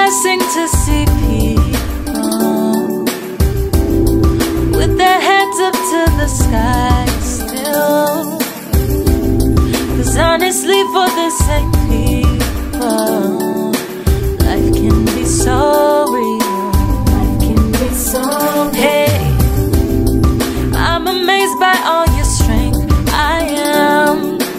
blessing to see people with their heads up to the sky still. 'Cause honestly, for the same people, life can be so real. Life can be so real. Hey, I'm amazed by all your strength. I am,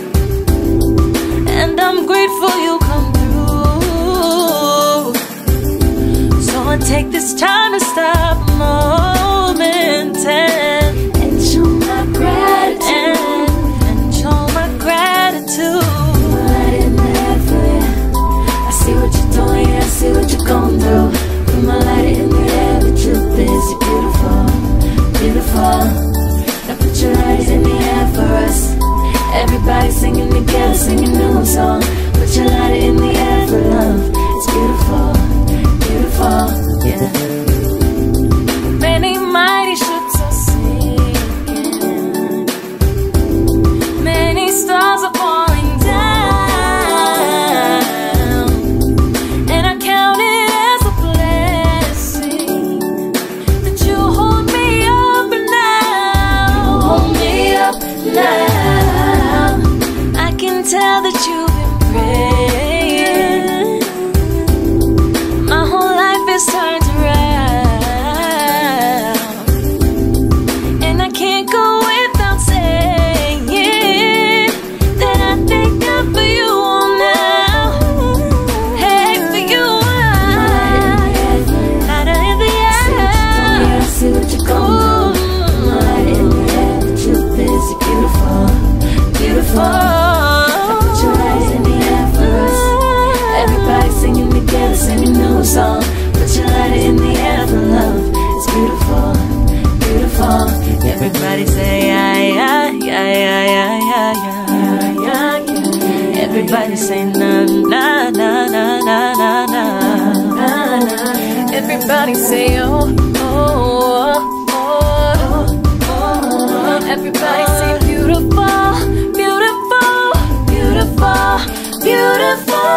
and I'm grateful you come through. So I take this time to stop a moment and show my gratitude. And show my gratitude. Light in the air for you. I see what you're doing, yeah, I see what you're going through. Put my light in the air, the truth is you're beautiful, beautiful. Now put your light in the air for us. Everybody singing together, singing a new song. Put your light in the air for love. It's beautiful, beautiful, yeah. Many mighty ships are sinking, many stars are falling down, and I count it as a blessing that you hold me up now. Hold me up now. I can tell that you've been praying. My whole life is turned around, and I can't go without saying that I thank God for you all now. Hey, for you all. Light in the air. I see what you're going through. Light in the air. The truth is you're beautiful, beautiful. Sing a new song, put your light in the air for love. It's beautiful, beautiful. Everybody say yeah, yeah, yeah, yeah, yeah, yeah, yeah, yeah, yeah. Everybody say na na na na na na na na. Everybody say oh oh oh oh. Everybody say beautiful, beautiful, beautiful, beautiful.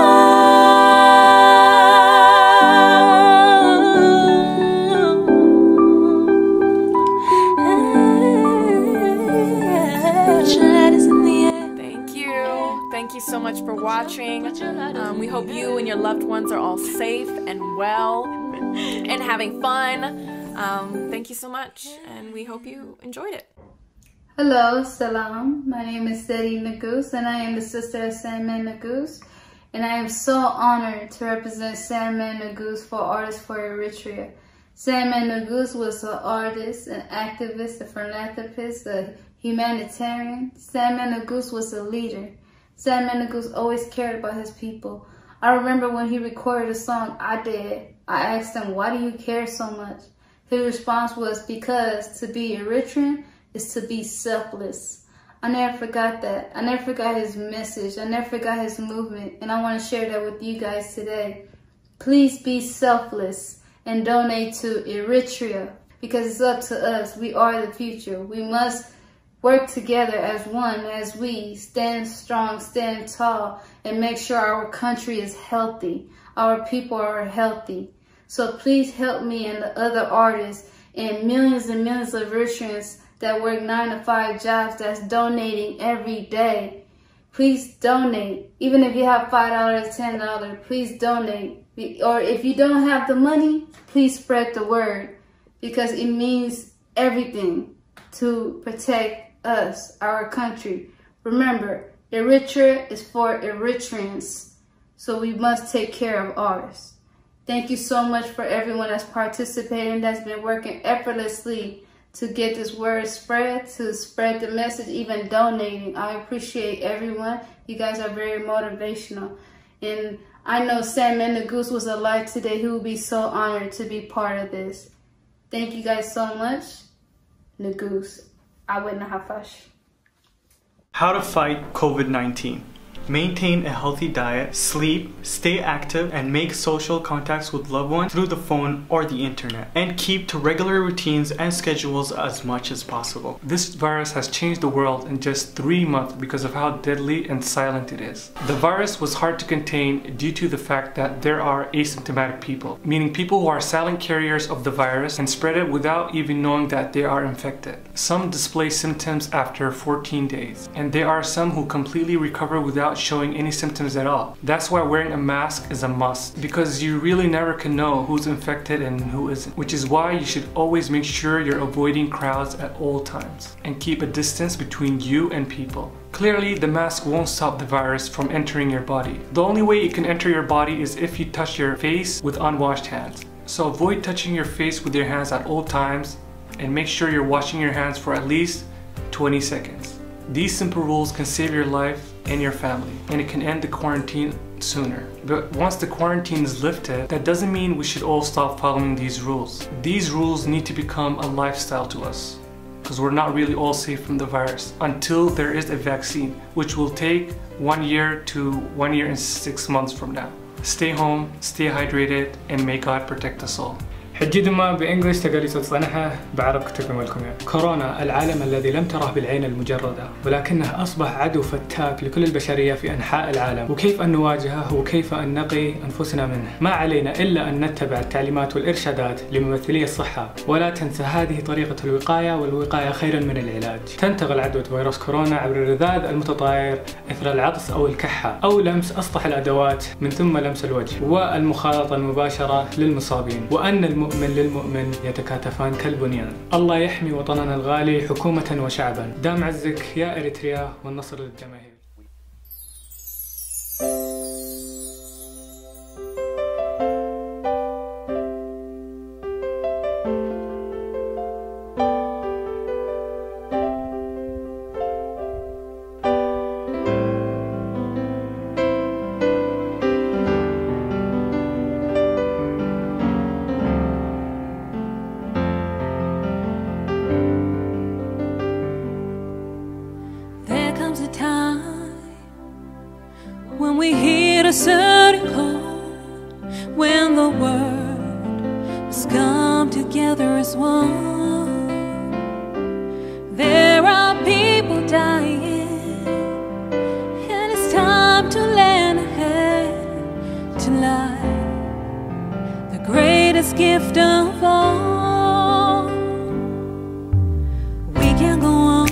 So much for watching. We hope you and your loved ones are all safe and well and having fun. Thank you so much, and we hope you enjoyed it. Hello, salam. My name is Zeddy Nagus, and I am the sister of Sandman Nagus. And I am so honored to represent Sandman Nagus for Artists for Eritrea. Sandman Nagus was an artist, an activist, a philanthropist, a humanitarian. Sandman Nagus was a leader. Sandman Nagus always cared about his people. I remember when he recorded a song, I Did. I asked him, why do you care so much? His response was, because to be Eritrean is to be selfless. I never forgot that. I never forgot his message. I never forgot his movement. And I want to share that with you guys today. Please be selfless and donate to Eritrea, because it's up to us. We are the future. We must work together as one, as we stand strong, stand tall, and make sure our country is healthy, our people are healthy. So please help me and the other artists and millions of Eritreans that work 9 to 5 jobs that's donating every day. Please donate. Even if you have $5, $10, please donate. Or if you don't have the money, please spread the word, because it means everything to protect us, our country. Remember, Eritrea is for Eritreans, so we must take care of ours. Thank you so much for everyone that's participating, that's been working effortlessly to get this word spread, to spread the message, even donating. I appreciate everyone. You guys are very motivational. And I know Sandman Nagus was alive today. He will be so honored to be part of this. Thank you guys so much. Nagus. How to fight COVID-19. Maintain a healthy diet, sleep, stay active, and make social contacts with loved ones through the phone or the internet. And keep to regular routines and schedules as much as possible. This virus has changed the world in just 3 months because of how deadly and silent it is. The virus was hard to contain due to the fact that there are asymptomatic people, meaning people who are silent carriers of the virus and spread it without even knowing that they are infected. Some display symptoms after 14 days, and there are some who completely recover without showing any symptoms at all. That's why wearing a mask is a must, because you really never can know who's infected and who isn't, which is why you should always make sure you're avoiding crowds at all times and keep a distance between you and people. Clearly, the mask won't stop the virus from entering your body. The only way it can enter your body is if you touch your face with unwashed hands. So avoid touching your face with your hands at all times, and make sure you're washing your hands for at least 20 seconds. These simple rules can save your life and your family, and it can end the quarantine sooner. But once the quarantine is lifted, that doesn't mean we should all stop following these rules. These rules need to become a lifestyle to us, because we're not really all safe from the virus until there is a vaccine, which will take 1 year to 1 year and 6 months from now. Stay home, stay hydrated, and may God protect us all. حجي دما بإنجلش تقالي صنعها بعرب كتكم لكم. كورونا العالم الذي لم تره بالعين المجردة، ولكنه أصبح عدو فتاك لكل البشرية في أنحاء العالم، وكيف أن نواجهه وكيف أن نقي أنفسنا منه. ما علينا إلا أن نتبع التعليمات والإرشادات لممثلي الصحة، ولا تنسى هذه طريقة الوقاية، والوقاية خير من العلاج. تنتقل عدوى فيروس كورونا عبر الرذاذ المتطاير إثر العطس أو الكحة، أو لمس أسطح الأدوات من ثم لمس الوجه، والمخالطة المباشرة للمصابين. وأن المؤمن للمؤمن يتكاتفان كالبنيان. الله يحمي وطننا الغالي حكومة وشعبا. دام عزك يا إريتريا، والنصر للجماهير. When we hear a certain call, when the world must come together as one, there are people dying, and it's time to lend a hand to life, the greatest gift of all. We can go on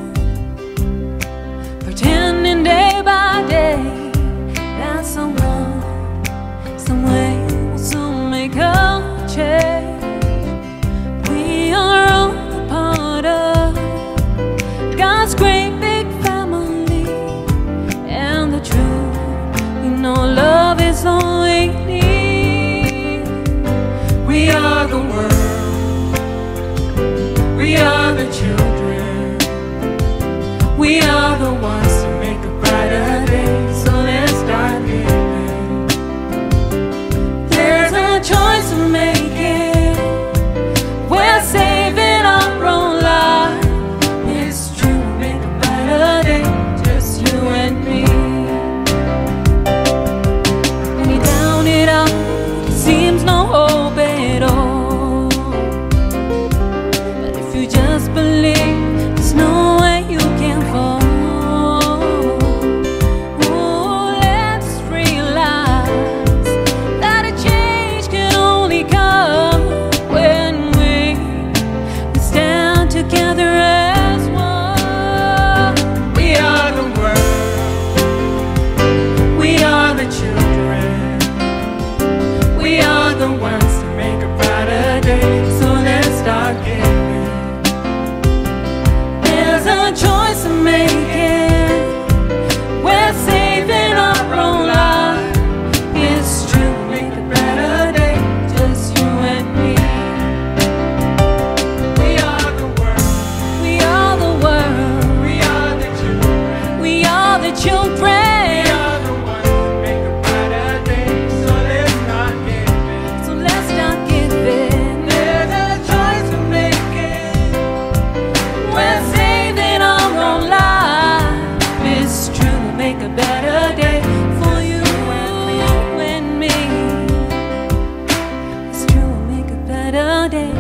pretending day by day someone, somewhere will soon make a change. We are all a part of God's great big family, and the truth, we know love is all we need. We are the world, day for you and me. It's true, we'll make a better day.